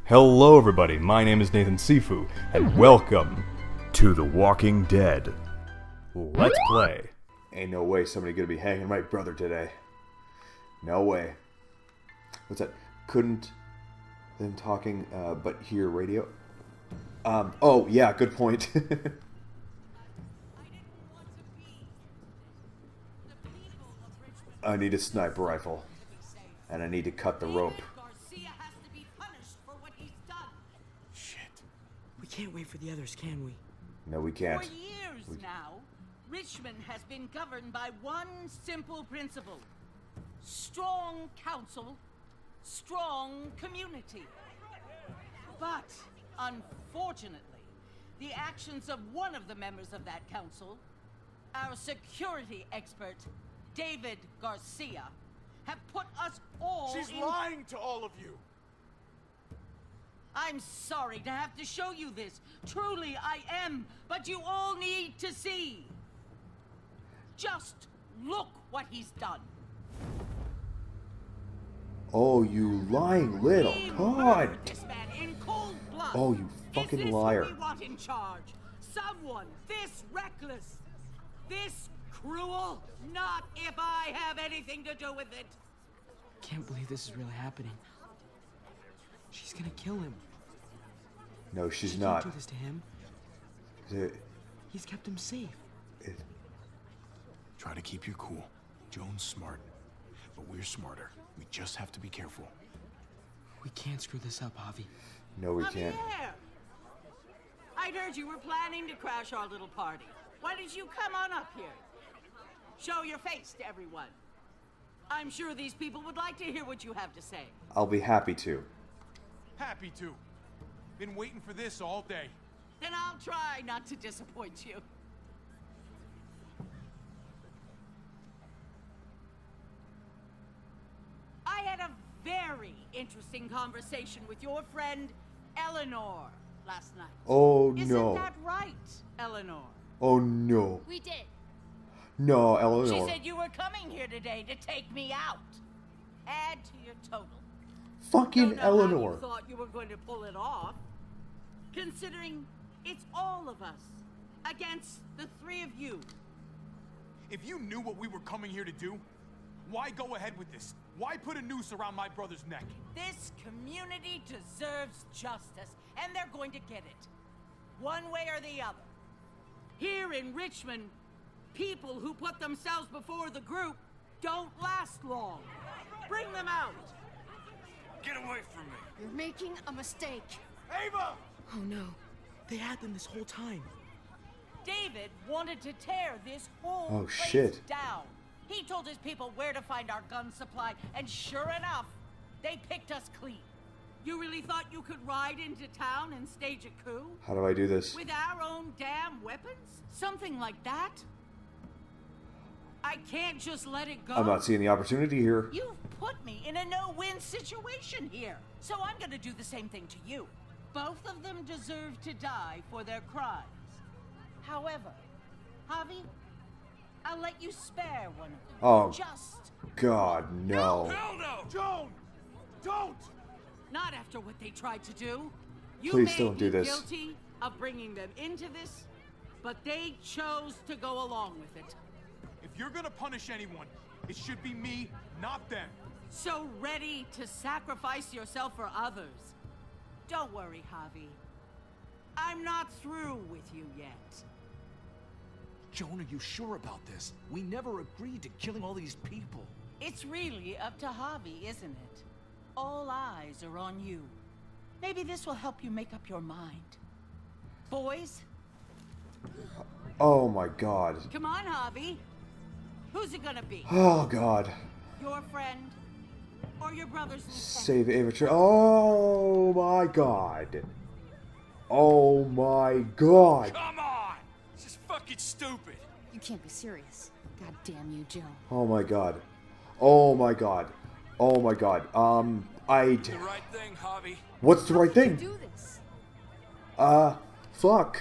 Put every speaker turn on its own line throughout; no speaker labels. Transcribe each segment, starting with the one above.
Hello everybody, my name is Nathan Sifu, and welcome to The Walking Dead. Let's play. Ain't no way somebody gonna be hanging my brother today. No way. What's that? Couldn't them talking but hear radio? Oh yeah, good point. I need a sniper rifle. And I need to cut the rope.
We can't wait for the others, can we?
No, we can't.
For years now, Richmond has been governed by one simple principle. Strong council, strong community. But, unfortunately, the actions of one of the members of that council, our security expert, David Garcia, have put us all
She's lying to all of you!
I'm sorry to have to show you this. Truly, I am. But you all need to see. Just look what he's done.
Oh, you lying little God!
This man in cold blood.
Oh, you fucking liar!
Is this who we want in charge? Someone this reckless, this cruel? Not if I have anything to do with it.
Can't believe this is really happening. She's gonna kill him.
No, she's
She
not.
can't do this to him. He's kept him safe.
Try to keep your cool. Joan's smart, but we're smarter. We just have to be careful.
We can't screw this up, Javi.
No, we can't.
Javier! I'd heard you were planning to crash our little party. Why did you come on up here? Show your face to everyone. I'm sure these people would like to hear what you have to say.
I'll be happy to.
Happy to. Been waiting for this all day.
Then I'll try not to disappoint you. I had a very interesting conversation with your friend Eleanor last night.
Oh no.
Isn't that right, Eleanor?
Oh no.
We did.
No,
She
Eleanor.
said you were coming here today to take me out. Add to your total.
Fucking
Don't know how
Eleanor.
you thought you were going to pull it off, considering it's all of us against the three of you.
If you knew what we were coming here to do, why go ahead with this? Why put a noose around my brother's neck?
This community deserves justice, and they're going to get it. One way or the other. Here in Richmond, people who put themselves before the group don't last long. Bring them out.
Get away from me!
You're making a mistake.
Ava!
Oh no. They had them this whole time.
David wanted to tear this whole
Oh,
place
shit.
down. He told his people where to find our gun supply, and sure enough, they picked us clean. You really thought you could ride into town and stage a coup?
How do I do this?
With our own damn weapons? Something like that? I can't just let it go.
I'm not seeing the opportunity here.
You've put me in a no-win situation here, so I'm gonna do the same thing to you. Both of them deserve to die for their crimes. However, Javi, I'll let you spare one of them.
Oh.
Just
God, no.
Hell no! Joan! Don't!
not after what they tried to do. You
Please
may
don't do
be
this.
guilty of bringing them into this, but they chose to go along with it.
If you're gonna punish anyone, it should be me, not them.
So ready to sacrifice yourself for others. Don't worry, Javi. I'm not through with you yet.
Joan, are you sure about this? We never agreed to killing all these people.
It's really up to Javi, isn't it? All eyes are on you. Maybe this will help you make up your mind. Boys,
Oh my God.
come on, Javi. Who's it gonna be?
Oh God.
Your friend or your brother's lieutenant?
Save Ava. Oh my God. Oh my God.
Come on! This is fucking stupid!
You can't be serious. God damn you, Joe.
Oh my God. Oh my God. Oh my God.
The right thing, Javi.
What's the right thing?
Do this.
Fuck.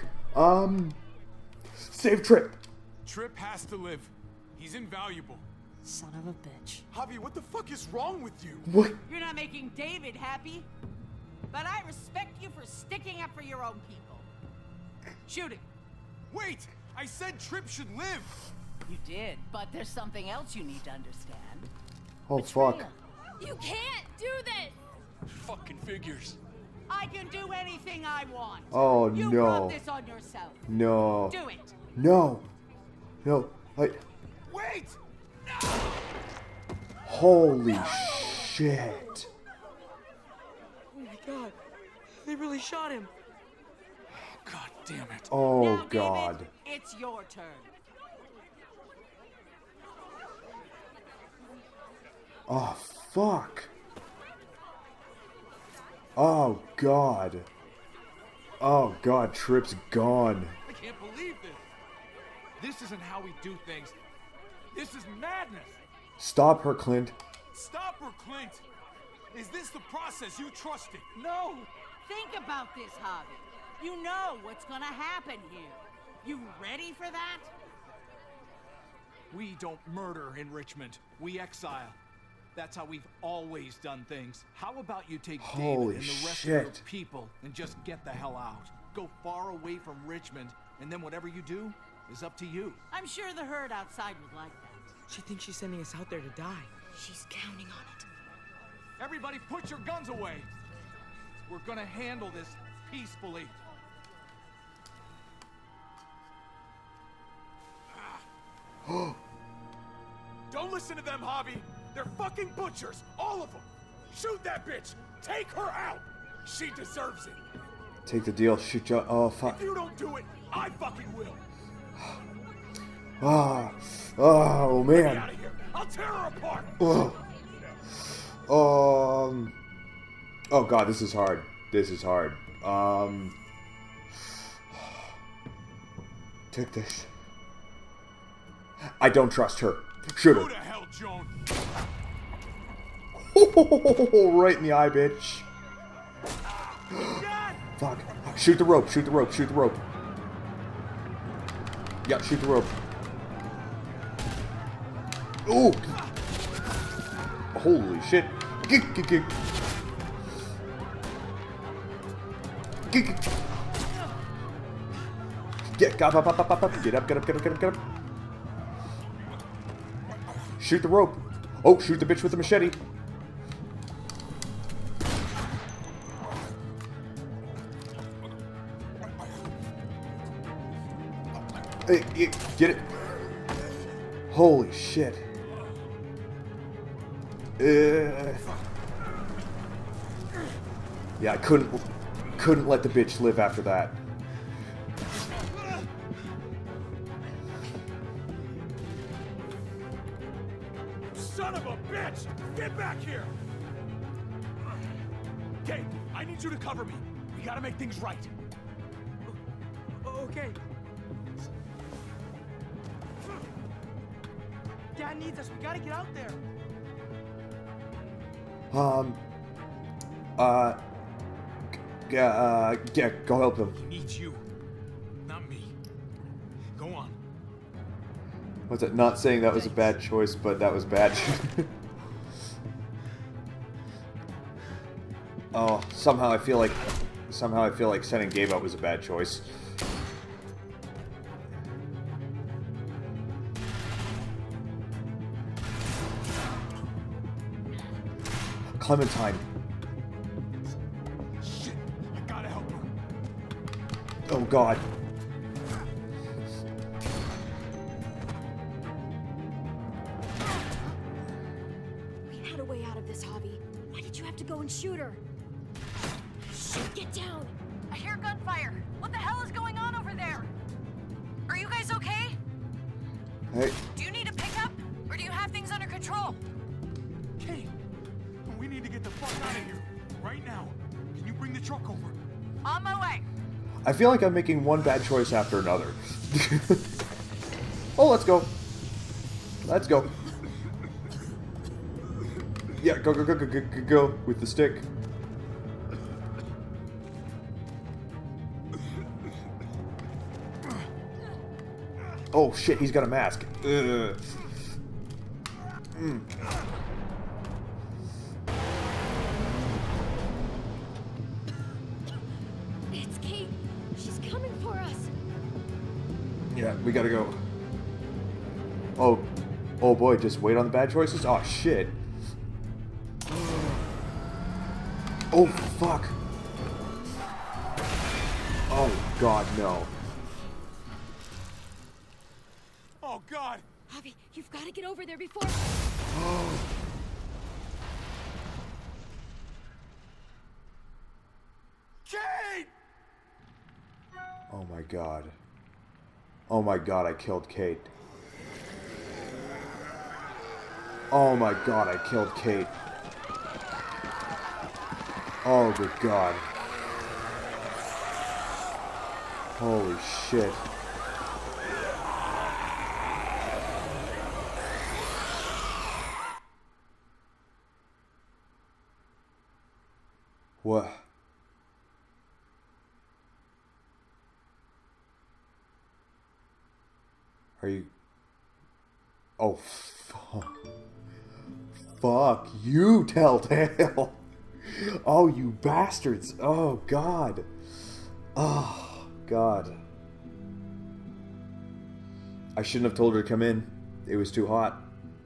Save Trip.
Trip has to live. He's invaluable.
Son of a bitch.
Javi, what the fuck is wrong with you?
What?
You're not making David happy. but I respect you for sticking up for your own people. Shoot him.
Wait! I said Tripp should live!
You did, but there's something else you need to understand.
Oh, fuck.
Betrayal.
You can't do this!
Fucking figures.
I can do anything I want.
Oh,
you
no.
brought this on yourself.
No.
Do it.
No. No.
Wait!
Holy shit.
Oh my god. They really shot him.
God damn it.
Oh,
Now,
God.
David, it's your turn.
Oh, fuck. Oh, God. Oh, God, Tripp's gone.
I can't believe this. This isn't how we do things. This is madness.
Stop her, Clint.
Stop her, Clint! Is this the process you trusted?
No. Think about this, Harvey. You know what's gonna happen here. You ready for that?
We don't murder in Richmond. We exile. That's how we've always done things. How about you take
Holy
David and the rest of your
shit.
people and just get the hell out? Go far away from Richmond, and then whatever you do is up to you.
I'm sure the herd outside would like that.
She thinks she's sending us out there to die.
She's counting on it.
Everybody put your guns away. We're gonna handle this peacefully.
Don't listen to them, Javi! They're fucking butchers! All of them! Shoot that bitch! Take her out! She deserves it!
Take the deal. Shoot you. Oh, fuck.
If you don't do it, I fucking will!
Ah. Oh,
Get
man.
out of here! I'll tear her apart!
Ugh. Oh, God, this is hard. This is hard. Take this. I don't trust her. Shoot
Who
her.
the hell, Joan?
Right in the eye, bitch. Fuck. Shoot the rope. Shoot the rope. Shoot the rope. Yeah, shoot the rope. Ooh. Holy shit. Get, get, get. Get, get. Get up, up, up, up, up. Get up, get up, get up, get up, get up. Shoot the rope. Oh, shoot the bitch with the machete. Hey, get it. Holy shit. Yeah, I couldn't let the bitch live after that.
Son of a bitch! Get back here! Okay, I need you to cover me. We gotta make things right.
Okay. Dad needs us. We gotta get out there.
Yeah, go help him.
He needs you, not me. Go on.
What's it? Not saying that was a bad choice, but that was bad. Oh, somehow I feel like sending Gabe out was a bad choice. Clementine.
Shit, I gotta help her.
Oh God.
We had a way out of this, Javi. Why did you have to go and shoot her? Shit, get down!
I hear gunfire. What the hell is going on over there? Are you guys okay?
Hey.
Do you need a pickup? Or do you have things under control?
Kate, we need to get the fuck out of here. Right now. Can you bring the truck over?
On my way.
I feel like I'm making one bad choice after another. Oh, let's go. Let's go. Yeah, go, go, go, go, go, go, go with the stick. Oh shit, he's got a mask. Ugh. Mm. Yeah, we gotta go. Oh, oh boy, just wait on the bad choices? Oh, shit. Oh, fuck. Oh, God, no.
Oh, God!
Javi, you've got to get over there before...
Kate!
Oh my god. Oh my god, I killed Kate. Oh my god, I killed Kate. Oh good god. Holy shit. What? Are you... Oh, fuck. Fuck you, Telltale. Oh, you bastards. Oh, God. Oh, God. I shouldn't have told her to come in. It was too hot.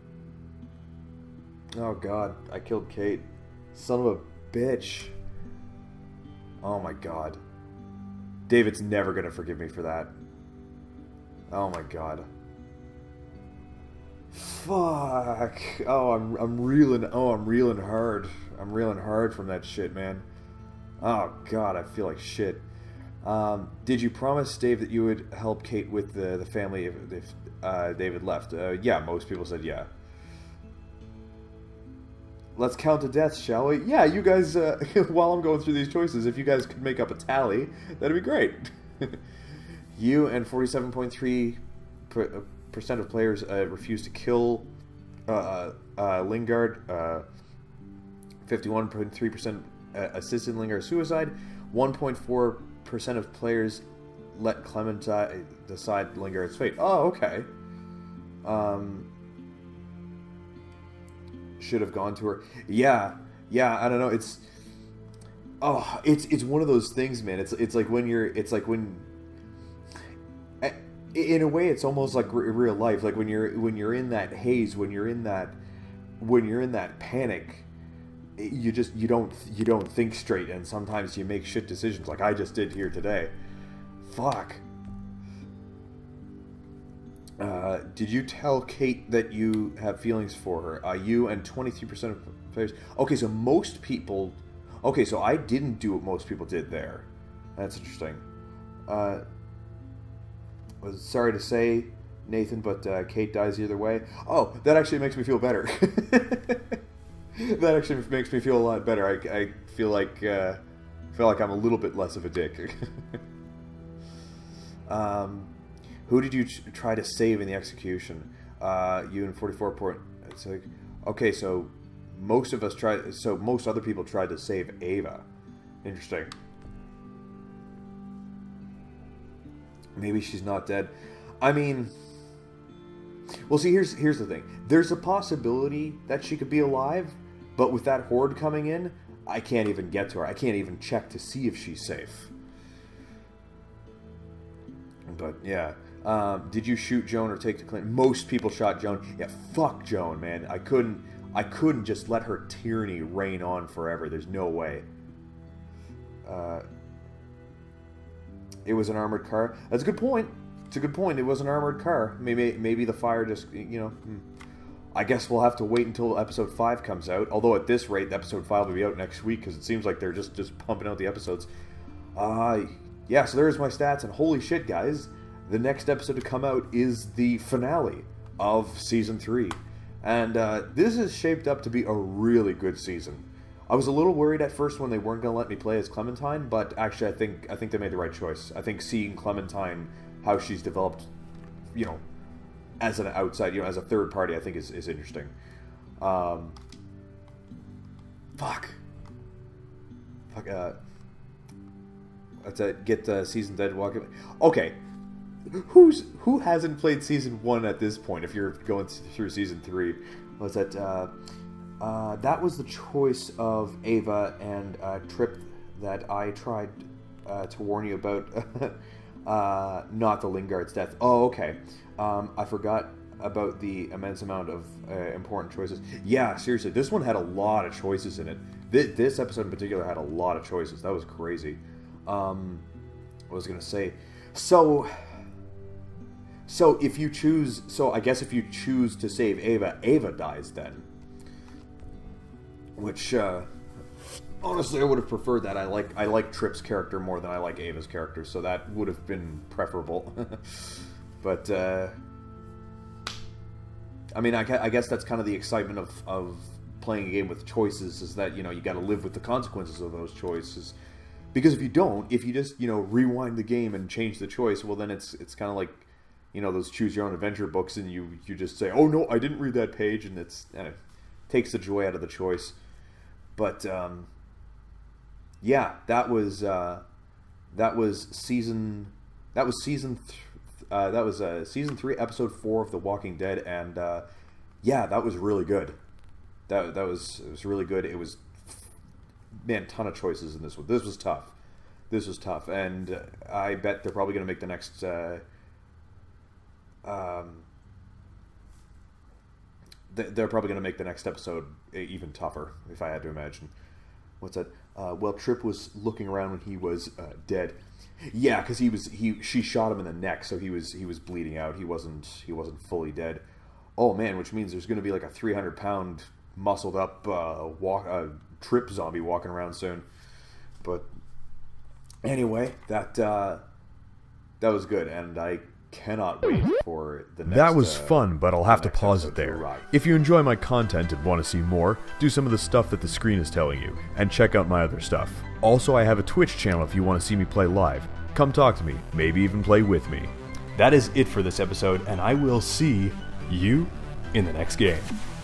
Oh, God. I killed Kate. Son of a bitch. Oh, my God. David's never gonna forgive me for that. Oh my god. Fuck. Oh, I'm reeling. Oh, I'm reeling hard. I'm reeling hard from that shit, man. Oh god, I feel like shit. Did you promise Dave that you would help Kate with the family if David left? Yeah, most people said yeah. Let's count the deaths, shall we? Yeah, you guys. While I'm going through these choices, if you guys could make up a tally, that'd be great. You and 47.3% of players refused to kill Lingard. 51.3% assisted Lingard's suicide. 1.4% of players let Clementine decide Lingard's fate. Oh, okay. Should have gone to her. Yeah, I don't know. It's one of those things, man. It's like when you're. It's like when. In a way, it's almost like real life. Like when you're in that haze, when you're in that panic, you don't think straight, and sometimes you make shit decisions, like I just did here today. Fuck. Did you tell Kate that you have feelings for her? You and 23% of players. Okay, so most people. Okay, so I didn't do what most people did there. That's interesting. Was sorry to say, Nathan, but Kate dies either way. Oh, that actually makes me feel better. That actually makes me feel a lot better. I feel like I'm a little bit less of a dick. Who did you try to save in the execution? You and 44 point. It's like, okay, so most of us tried. So most other people tried to save Ava. Interesting. Maybe she's not dead. I mean, well, see, here's the thing. There's a possibility that she could be alive, but with that horde coming in, I can't even get to her. I can't even check to see if she's safe. But yeah, did you shoot Joan or take the Clinton? Most people shot Joan. Yeah, fuck Joan, man. I couldn't just let her tyranny reign on forever. There's no way. It was an armored car. That's a good point. It's a good point. It was an armored car. Maybe the fire just, you know. I guess we'll have to wait until episode 5 comes out. Although at this rate, episode 5 will be out next week because it seems like they're just pumping out the episodes. Yeah, so there's my stats. And holy shit, guys. The next episode to come out is the finale of Season 3. And this is shaped up to be a really good season. I was a little worried at first when they weren't going to let me play as Clementine, but actually I think they made the right choice. I think seeing Clementine, how she's developed, you know, as an outside, you know, as a third party, I think is interesting. Fuck. Let's get Season Dead walking. Okay. Who hasn't played Season 1 at this point, if you're going through Season 3? Was that, that was the choice of Ava and Trip that I tried to warn you about. Not the Lingard's death. Oh, okay. I forgot about the immense amount of important choices. Yeah, seriously, this one had a lot of choices in it. This episode in particular had a lot of choices. That was crazy. What was I gonna say? So if you choose, I guess if you choose to save Ava, Ava dies then. Which, honestly, I would have preferred that. I like Tripp's character more than I like Ava's character, so that would have been preferable. But, I mean, I guess that's kind of the excitement of playing a game with choices, is that, you know, you got to live with the consequences of those choices. Because if you don't, if you just, you know, rewind the game and change the choice, well, then it's kind of like, you know, those choose your own adventure books, and you just say, oh no, I didn't read that page, and it takes the joy out of the choice. But yeah, that was season 3, episode 4 of The Walking Dead, and yeah, that was really good. It was really good. It was, man, ton of choices in this one. This was tough. And I bet they're probably going to make the next they're probably going to make the next episode even tougher, if I had to imagine. What's that? Well, Tripp was looking around when he was dead. Yeah, because she shot him in the neck, so he was bleeding out. He wasn't fully dead. Oh man, which means there's going to be like a 300-pound muscled up Tripp zombie walking around soon. But anyway, that was good, and I cannot wait for the next.
That was fun, but I'll have to pause it there. If you enjoy my content and want to see more, do some of the stuff that the screen is telling you, and check out my other stuff. Also, I have a Twitch channel if you want to see me play live. Come talk to me, maybe even play with me.
That is it for this episode, and I will see you in the next game.